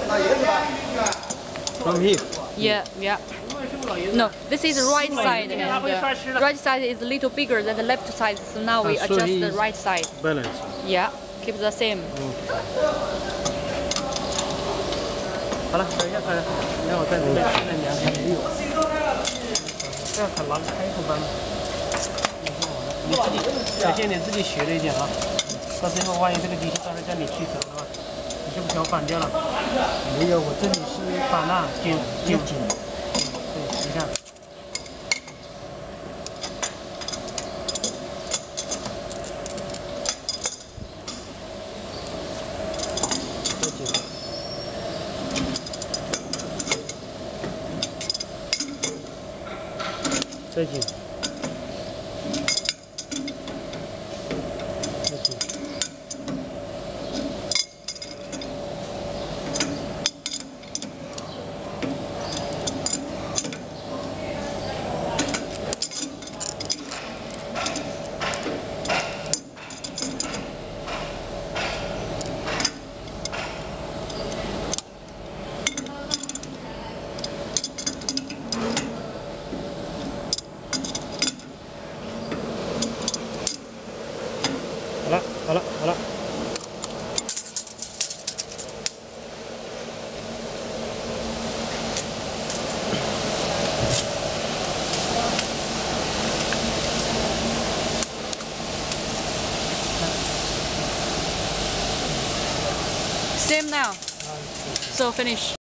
From here. Yeah, yeah. No, this is the right side, and the right side is a little bigger than the left side, so now we adjust the right side. Balance. Yeah, keep the same. 好了，等一下，你看我在这边再量一下。这样很难开口吧？你自己首先你自己学了一点啊，到最后万一这个机器到时候叫你去折的话，你就不想反掉了。 没有，我这里是反了，紧。对，你看。再紧，再紧。好了。 Same now. So finish.